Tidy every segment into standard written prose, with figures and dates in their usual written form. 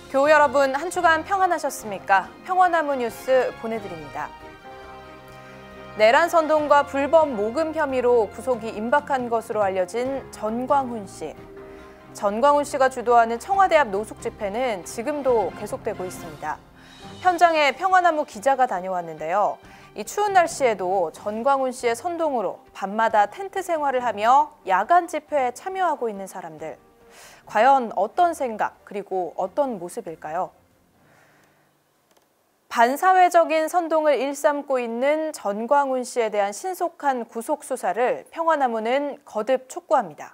교우 여러분, 한 주간 평안하셨습니까? 평화나무 뉴스 보내드립니다. 내란 선동과 불법 모금 혐의로 구속이 임박한 것으로 알려진 전광훈 씨. 전광훈 씨가 주도하는 청와대 앞 노숙 집회는 지금도 계속되고 있습니다. 현장에 평화나무 기자가 다녀왔는데요. 이 추운 날씨에도 전광훈 씨의 선동으로 밤마다 텐트 생활을 하며 야간 집회에 참여하고 있는 사람들. 과연 어떤 생각, 그리고 어떤 모습일까요? 반사회적인 선동을 일삼고 있는 전광훈 씨에 대한 신속한 구속 수사를 평화나무는 거듭 촉구합니다.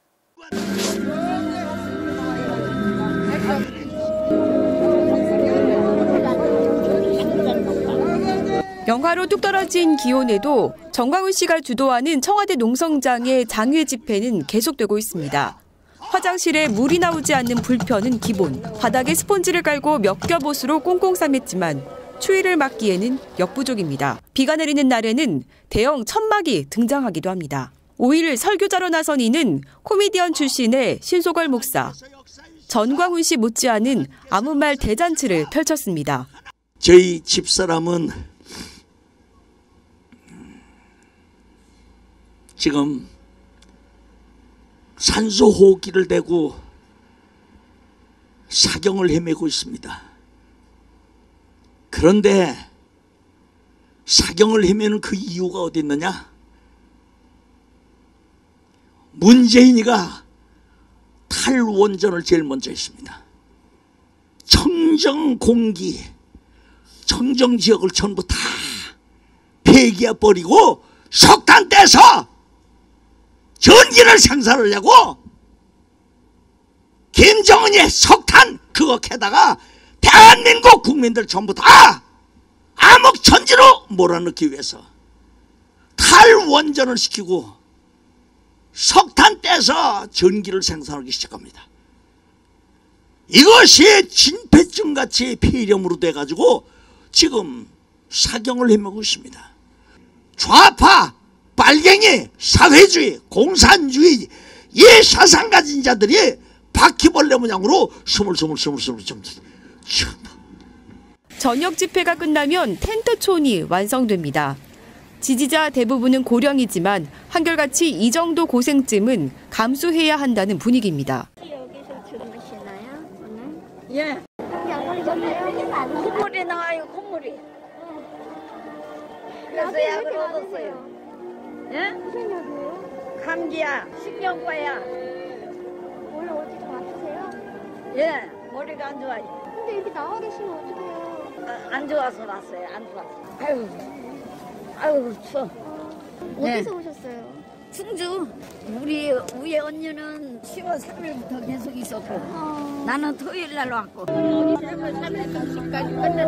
영하로 뚝 떨어진 기온에도 전광훈 씨가 주도하는 청와대 농성장의 장외 집회는 계속되고 있습니다. 화장실에 물이 나오지 않는 불편은 기본, 바닥에 스폰지를 깔고 몇 겹 옷으로 꽁꽁 싸맸지만 추위를 막기에는 역부족입니다. 비가 내리는 날에는 대형 천막이 등장하기도 합니다. 5일 설교자로 나선 이는 코미디언 출신의 신소걸 목사. 전광훈 씨 못지않은 아무 말 대잔치를 펼쳤습니다. 저희 집사람은 지금 산소 호흡기를 대고 사경을 헤매고 있습니다. 그런데 사경을 헤매는 그 이유가 어디 있느냐? 문재인이가 탈원전을 제일 먼저 했습니다. 청정 공기, 청정 지역을 전부 다 폐기해 버리고 석탄 떼서 전기를 생산하려고 김정은이 석탄 그거 캐다가 대한민국 국민들 전부 다 암흑 천지로 몰아넣기 위해서 탈원전을 시키고 석탄 떼서 전기를 생산하기 시작합니다. 이것이 진폐증같이 폐렴으로 돼가지고 지금 사경을 헤매고 있습니다. 좌파 빨갱이, 사회주의, 공산주의 이 사상 가진 자들이 바퀴벌레 모양으로 스물스물 저녁 집회가 끝나면 텐트촌이 완성됩니다. 지지자 대부분은 고령이지만 한결같이 이 정도 고생쯤은 감수해야 한다는 분위기입니다. 여기서 주무시나요, 오늘? 예. 감기 안 걸리셨나요? 콧물이 나와요, 콧물이. 그래서 약을 얻었어요. 예? 무슨 약이에요? 감기야, 신경과야. 원래 어디 좀 아프세요? 예, 머리가 안 좋아요. 근데 이렇게 나와 계시면 어떡해요? 안 좋아서 왔어요, 안 좋아서. 아유, 추워. 어디서 오셨어요? 충주. 우리 위에 언니는 10월 3일부터 계속 있었고, 나는 토요일 날 왔고. 10월 3일까지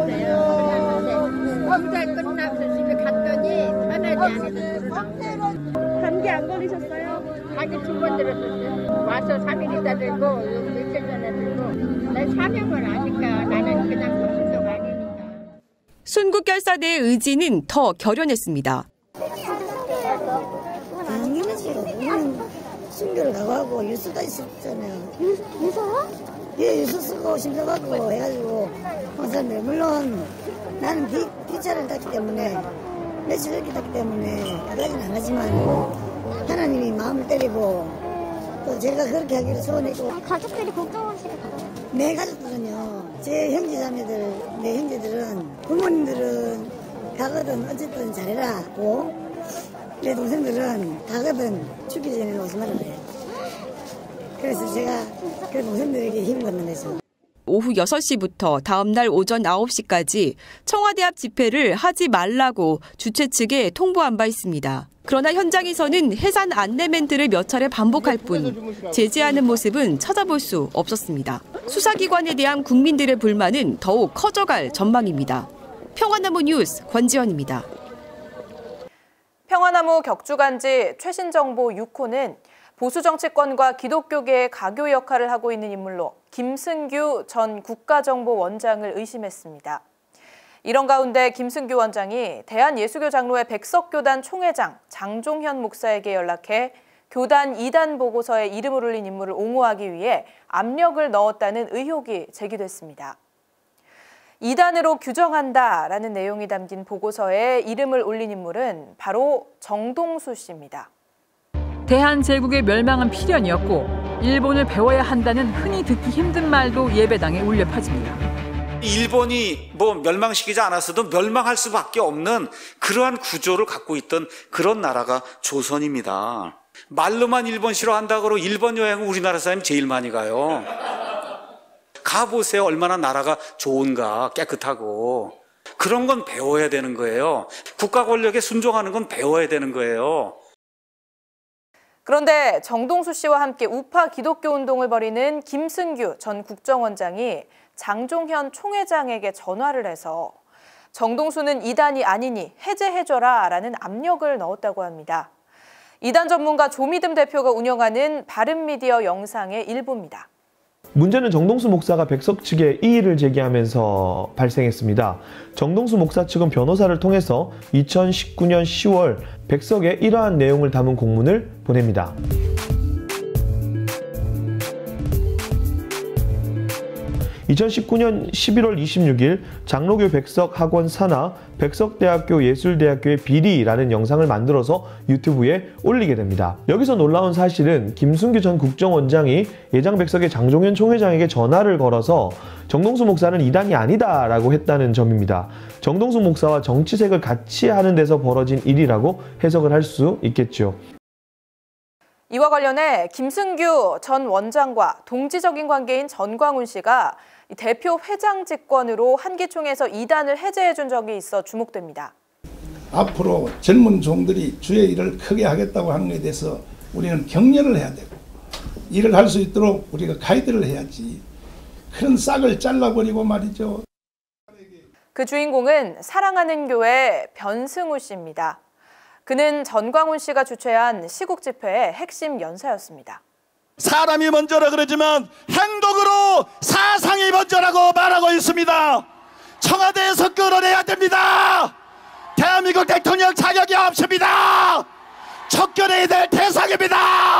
끝났어요. 검사 끝나서 집에 갔더니 편하지 않아서 감기 안 걸리셨어요? 자기 2번 들었었어요. 와서 3일 있다 들고 며칠 전에 들고 난 사명을 아니까 나는 그냥 정신적 아니니까. 순국결사대의 의지는 더 결연했습니다. 당연하지요. 순교를 가고 유수도 있었잖아요. 유서요? 예, 유수 쓰고 심사 받고 해가지고 항상 물론 나는 기차를 탔기 때문에 며칠 이렇게 탔기 때문에 여기까지는 안 하지만 하나님이 마음을 때리고 또 제가 그렇게 하기를 소원했고. 가족들이 걱정하시겠어요? 내 가족들은요, 제 형제자매들, 내 형제들은 부모님들은 가거든 어쨌든 잘해라고, 내 동생들은 가거든 죽기 전에 오지 말아라 그래요. 그래서 제가 그 동생들에게 힘을 얻는 거죠. 오후 6시부터 다음 날 오전 9시까지 청와대 앞 집회를 하지 말라고 주최 측에 통보한 바 있습니다. 그러나 현장에서는 해산 안내 멘트를 몇 차례 반복할 뿐 제지하는 모습은 찾아볼 수 없었습니다. 수사기관에 대한 국민들의 불만은 더욱 커져갈 전망입니다. 평화나무 뉴스 권지연입니다. 평화나무 격주간지 최신정보 6호는 보수 정치권과 기독교계의 가교 역할을 하고 있는 인물로 김승규 전 국가정보원장을 의심했습니다. 이런 가운데 김승규 원장이 대한예수교 장로회 백석교단 총회장 장종현 목사에게 연락해 교단 이단 보고서에 이름을 올린 인물을 옹호하기 위해 압력을 넣었다는 의혹이 제기됐습니다. 이단으로 규정한다라는 내용이 담긴 보고서에 이름을 올린 인물은 바로 정동수 씨입니다. 대한제국의 멸망은 필연이었고 일본을 배워야 한다는 흔히 듣기 힘든 말도 예배당에 울려 퍼집니다. 일본이 멸망시키지 않았어도 멸망할 수밖에 없는 그러한 구조를 갖고 있던 그런 나라가 조선입니다. 말로만 일본 싫어한다고 일본 여행은 우리나라 사람이 제일 많이 가요. 가보세요. 얼마나 나라가 좋은가, 깨끗하고. 그런 건 배워야 되는 거예요. 국가 권력에 순종하는 건 배워야 되는 거예요. 그런데 정동수 씨와 함께 우파 기독교 운동을 벌이는 김승규 전 국정원장이 장종현 총회장에게 전화를 해서 정동수는 이단이 아니니 해제해줘라 라는 압력을 넣었다고 합니다. 이단 전문가 조미듬 대표가 운영하는 바른미디어 영상의 일부입니다. 문제는 정동수 목사가 백석 측에 이의를 제기하면서 발생했습니다. 정동수 목사 측은 변호사를 통해서 2019년 10월 백석에 이러한 내용을 담은 공문을 보냅니다. 2019년 11월 26일 장로교 백석 학원 산하 백석대학교 예술대학교의 비리라는 영상을 만들어서 유튜브에 올리게 됩니다. 여기서 놀라운 사실은 김승규 전 국정원장이 예장 백석의 장종현 총회장에게 전화를 걸어서 정동수 목사는 이단이 아니다 라고 했다는 점입니다. 정동수 목사와 정치색을 같이 하는 데서 벌어진 일이라고 해석을 할 수 있겠죠. 이와 관련해 김승규 전 원장과 동지적인 관계인 전광훈 씨가 대표 회장 직권으로 한기총에서 이단을 해제해준 적이 있어 주목됩니다. 앞으로 젊은 종들이 주의 일을 크게 하겠다고 하는 것에 대해서 우리는 격려를 해야 되고 일을 할 수 있도록 우리가 가이드를 해야지. 그런 싹을 잘라버리고 말이죠. 그 주인공은 사랑하는 교회 변승우 씨입니다. 그는 전광훈 씨가 주최한 시국 집회의 핵심 연사였습니다. 사람이 먼저라 그러지만 행동으로 사상이 먼저라고 말하고 있습니다. 청와대에서 끌어내야 됩니다. 대한민국 대통령 자격이 없습니다. 척결해야 될 대상입니다.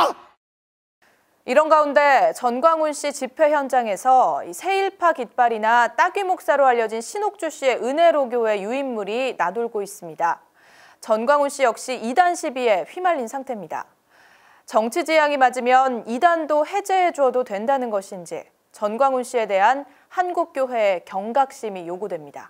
이런 가운데 전광훈 씨 집회 현장에서 세일파 깃발이나 따귀 목사로 알려진 신옥주 씨의 은혜로교회 유인물이 나돌고 있습니다. 전광훈 씨 역시 이단 시비에 휘말린 상태입니다. 정치 지향이 맞으면 이단도 해제해 주어도 된다는 것인지 전광훈 씨에 대한 한국교회의 경각심이 요구됩니다.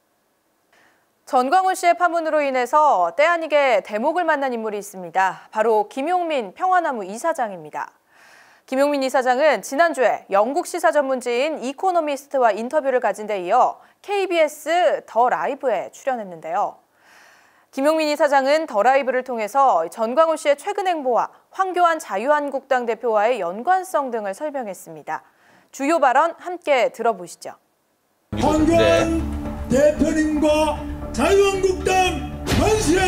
전광훈 씨의 파문으로 인해서 때 아니게 대목을 만난 인물이 있습니다. 바로 김용민 평화나무 이사장입니다. 김용민 이사장은 지난주에 영국 시사 전문지인 이코노미스트와 인터뷰를 가진 데 이어 KBS 더 라이브에 출연했는데요. 김용민 이사장은 더 라이브를 통해서 전광훈 씨의 최근 행보와 황교안 자유한국당 대표와의 연관성 등을 설명했습니다. 주요 발언 함께 들어보시죠. 황교안 대표님과 자유한국당 만세!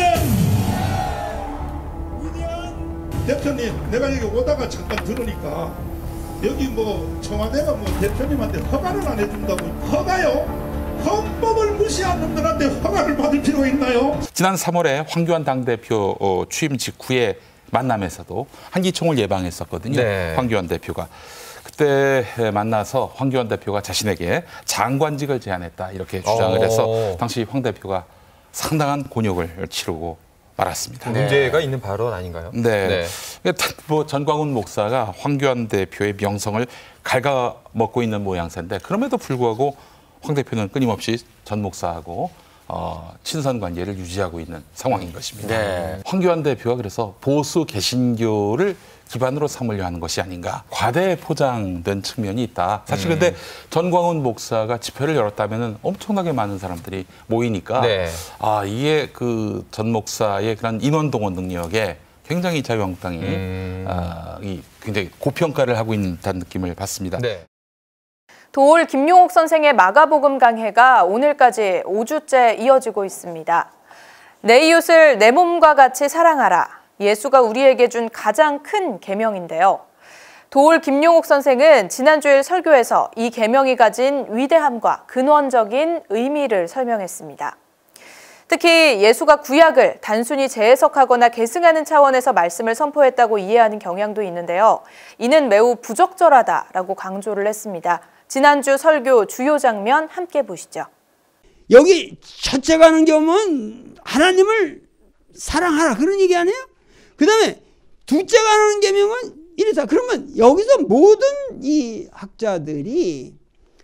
이대한 대표님, 내가 여기 오다가 잠깐 들으니까 여기 청와대가 대표님한테 허가를 안 해준다고. 허가요? 헌법을 무시한 놈들한테 허가를 받을 필요가 있나요? 지난 3월에 황교안 당대표 취임 직후에 만남에서도 한기총을 예방했었거든요. 네. 황교안 대표가. 그때 만나서 황교안 대표가 자신에게 장관직을 제안했다 이렇게 주장을 해서 당시 황 대표가 상당한 곤욕을 치르고 말았습니다. 문제가 있는 발언 아닌가요? 네. 전광훈 목사가 황교안 대표의 명성을 갉아먹고 있는 모양새인데 그럼에도 불구하고 황 대표는 끊임없이 전 목사하고 친선 관계를 유지하고 있는 상황인 것입니다. 네. 황교안 대표가 그래서 보수 개신교를 기반으로 삼으려 하는 것이 아닌가. 과대 포장된 측면이 있다. 사실 근데 전광훈 목사가 집회를 열었다면 엄청나게 많은 사람들이 모이니까 네. 이게 그 전 목사의 그런 인원 동원 능력에 굉장히 자유한국당이 굉장히 고평가를 하고 있는 듯한 느낌을 받습니다. 네. 도올 김용옥 선생의 마가복음 강해가 오늘까지 5주째 이어지고 있습니다. 내 이웃을 내 몸과 같이 사랑하라. 예수가 우리에게 준 가장 큰 계명인데요. 도올 김용옥 선생은 지난주일 설교에서 이 계명이 가진 위대함과 근원적인 의미를 설명했습니다. 특히 예수가 구약을 단순히 재해석하거나 계승하는 차원에서 말씀을 선포했다고 이해하는 경향도 있는데요. 이는 매우 부적절하다라고 강조를 했습니다. 지난주 설교 주요 장면 함께 보시죠. 여기 첫째 가는 계명은 하나님을 사랑하라 그런 얘기 아니에요? 그 다음에 둘째 가는 계명은 이래서 그러면 여기서 모든 이 학자들이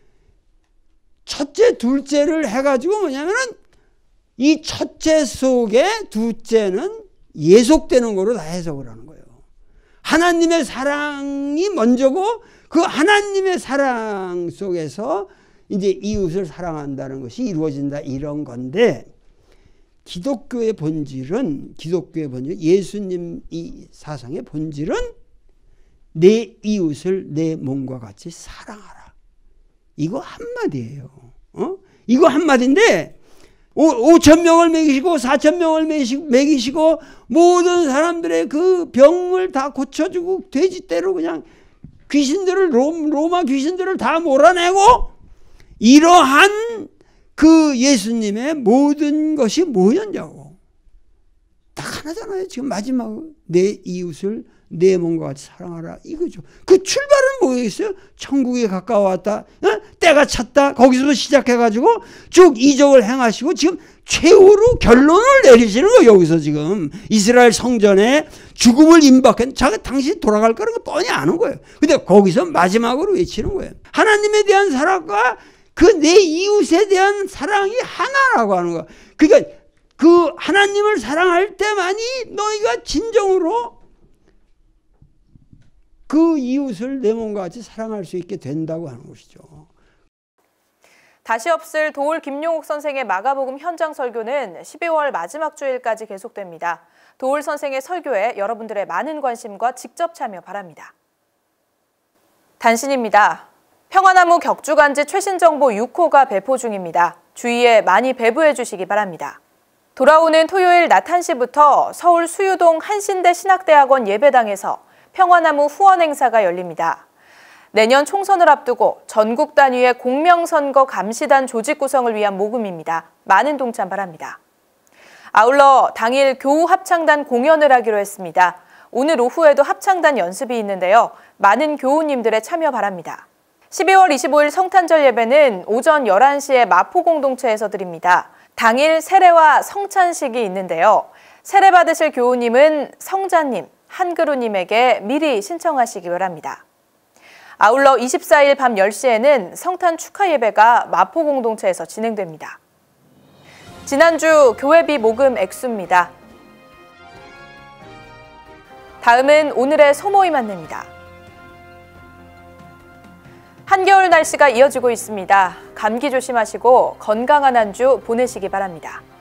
첫째 둘째를 해가지고 뭐냐면은 이 첫째 속에 둘째는 예속되는 거로 다 해석을 하는 거예요. 하나님의 사랑이 먼저고 그 하나님의 사랑 속에서 이제 이웃을 사랑한다는 것이 이루어진다 이런 건데 기독교의 본질은 예수님 이 사상의 본질은 내 이웃을 내 몸과 같이 사랑하라. 이거 한마디예요. 이거 한마디인데 5,000명을 먹이시고 4,000명을 먹이시고 모든 사람들의 그 병을 다 고쳐주고 돼지떼로 그냥 귀신들을 로마 귀신들을 다 몰아내고 이러한 그 예수님의 모든 것이 뭐였냐고. 딱 하나잖아요. 지금 마지막으로 내 이웃을 내 몸과 같이 사랑하라 이거죠. 그 출발은 뭐겠어요? 천국에 가까워왔다. 때가 찼다. 거기서 시작해가지고 쭉 이적을 행하시고 지금 최후로 결론을 내리시는 거예요. 여기서 지금 이스라엘 성전에 죽음을 임박한 당신이 돌아갈 거라는 거 뻔히 아는 거예요. 근데 거기서 마지막으로 외치는 거예요. 하나님에 대한 사랑과 그 내 이웃에 대한 사랑이 하나라고 하는 거야. 그러니까 그 하나님을 사랑할 때만이 너희가 진정으로 그 이웃을 내 몸과 같이 사랑할 수 있게 된다고 하는 것이죠. 다시 없을 도올 김용옥 선생의 마가복음 현장 설교는 12월 마지막 주일까지 계속됩니다. 도올 선생의 설교에 여러분들의 많은 관심과 직접 참여 바랍니다. 단신입니다. 평화나무 격주간지 최신 정보 6호가 배포 중입니다. 주위에 많이 배부해 주시기 바랍니다. 돌아오는 토요일 낮 1시부터 서울 수유동 한신대 신학대학원 예배당에서 평화나무 후원 행사가 열립니다. 내년 총선을 앞두고 전국 단위의 공명선거 감시단 조직 구성을 위한 모금입니다. 많은 동참 바랍니다. 아울러 당일 교우 합창단 공연을 하기로 했습니다. 오늘 오후에도 합창단 연습이 있는데요. 많은 교우님들의 참여 바랍니다. 12월 25일 성탄절 예배는 오전 11시에 마포공동체에서 드립니다. 당일 세례와 성찬식이 있는데요. 세례 받으실 교우님은 성자님, 한그루님에게 미리 신청하시기 바랍니다. 아울러 24일 밤 10시에는 성탄 축하 예배가 마포공동체에서 진행됩니다. 지난주 교회비 모금 액수입니다. 다음은 오늘의 소모임 안내입니다. 한겨울 날씨가 이어지고 있습니다. 감기 조심하시고 건강한 한 주 보내시기 바랍니다.